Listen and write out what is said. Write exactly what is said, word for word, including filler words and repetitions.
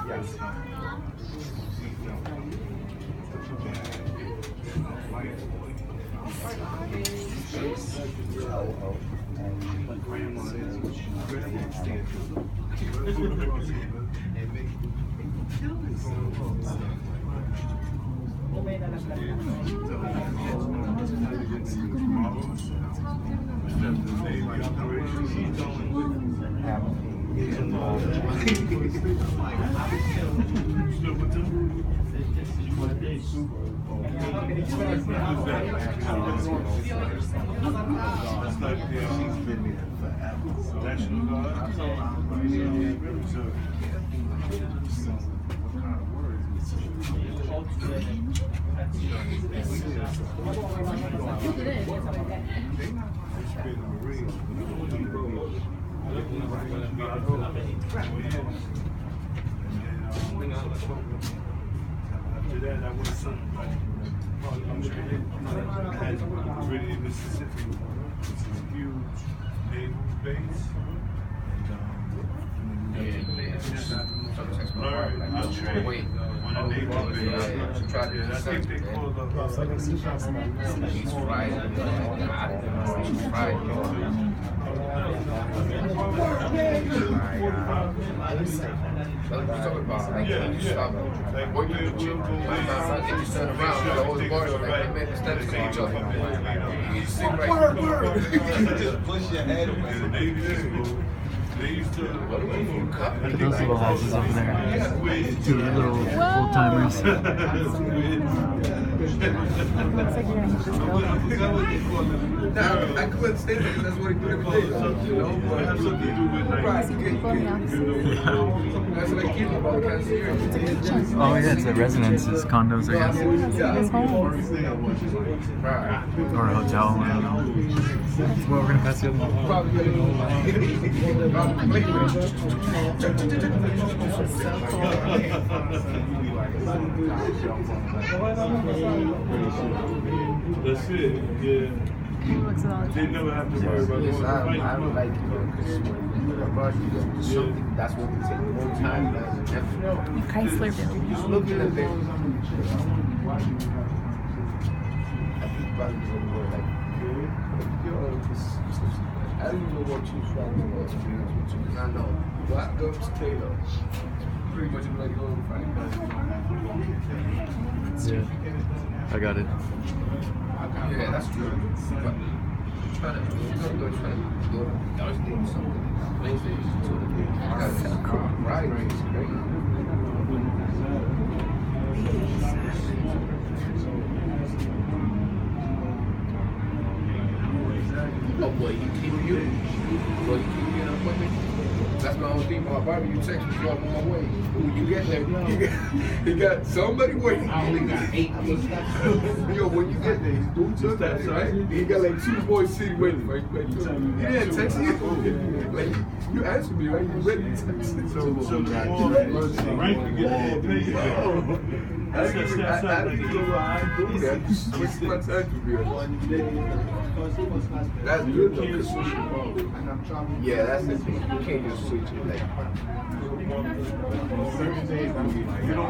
After that, I went something like really in Mississippi. It's a huge naval base. Learn, I trained on a naval base. Yeah, I think they call it He's fried. He's fried. That's what you're talking about. Like, you stop working with you. My friend, they just turn around. The whole bar, like, they make the steps to each other. You just sing right. Just push your head away. They used to. Those little houses over there. Two little old timers. Looks like you're gonna hit this building. Nah, I couldn't stay there because that's what he do every day. You know, but Have something to do with like. right, you get, you get, that's what I keep about Kansas City. Oh yeah, it's a residences, condos, I guess. His home. Right. Or a hotel. I don't know. Well, we're gonna pass you up. Probably gonna go. That's it, yeah. He looks at all the They never have to worry about Yes, going I, to fight. I would like, you know, because when you about you get something, that's what we take more time as an effort. The Chrysler building. Just looking at them. I think about it more like, you know, it's, it's, I don't even know what you're trying to experience with you, because I know black girls Taylor pretty much like going fight. Yeah, I got it. Yeah, that's true. But trying to, trying to, trying to do something. That's so cool. Right, it's great. Oh, boy, you keep you? Boy, you keep me an appointment? That's my own thing about Bobby. You text me, I'm on my way. But when you get there, you got, you got somebody waiting. I only got eight. Yo, when you get there, he's doing something, right? He got like two boys sitting waiting for you. He didn't text you. Like, you answered me, right? You ready to text me. So, so the more right to get more paid. I don't even, I, I don't even know why I do that. What's my time to be on? That's good though. Yeah, that's the thing. You can't just switch it like.